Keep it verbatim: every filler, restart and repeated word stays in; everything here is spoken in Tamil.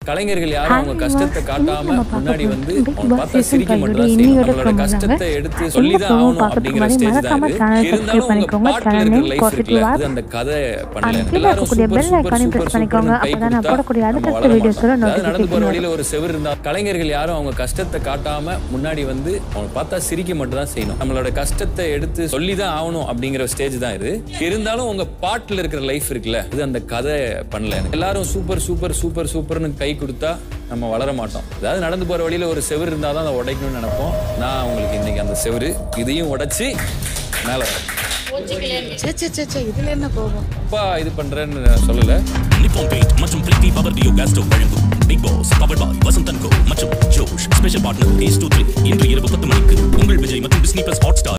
கலைஞர்கள் யாரும் அவங்க கஷ்டத்தை காட்டாம முன்னாடி வந்து அவங்க பார்த்தா சிரிக்க மட்டும் தான் செய்யணும். நம்மளோட கஷ்டத்தை எடுத்து சொல்லி தான் ஆகணும் அப்படிங்கிற ஸ்டேஜ் தான் இது. இருந்தாலும் உங்க பாட்டுல இருக்கிற லைஃப் இருக்குல்ல, அது அந்த கதை பண்ணல. எல்லாரும் சூப்பர் சூப்பர் சூப்பர் சூப்பர்னு கை கொடுத்தா நம்ம வளர மாட்டோம். நடந்து போற வழியில ஒரு செவர் இருந்தா கலைஞர்கள் யாரும் அவங்க கஷ்டத்தை காட்டாம முன்னாடி வந்து அவங்க பார்த்தா சிரிக்க மட்டும் தான் செய்யணும். நம்மளோட கஷ்டத்தை எடுத்து சொல்லி தான் ஆகணும் அப்படிங்கிற ஸ்டேஜ் தான் இது. இருந்தாலும் உங்க பாட்டுல இருக்கிற லைஃப் இருக்குல்ல, அது அந்த கதை பண்ணல. எல்லாரும் சூப்பர் சூப்பர் சூப்பர் சூப்பர்னு கை கொடுத்தா நம்ம வளர மாட்டோம். அதாவது நடந்து போற வழியில ஒரு செவர் இருந்தா தான் அதை உடைக்கணும்னு நினைப்போம். நான் உங்களுக்கு இன்னைக்கு அந்த செவரு இதையும் உடைச்சு மேல இதுல என்ன கோபம் அப்பா இது பண்றேன்னு சொல்லல. நிப்பான் பெயிண்ட் மற்றும் Preethi power duo gas stove வழங்கும் Bigg Boss powered by Vasanth and co மற்றும் Josh special partner A two three இன்று இரவு பத்து மணிக்கு உங்கள் விஜய் மற்றும் டிஸ்னி பிளஸ் ஹாட் ஸ்டார்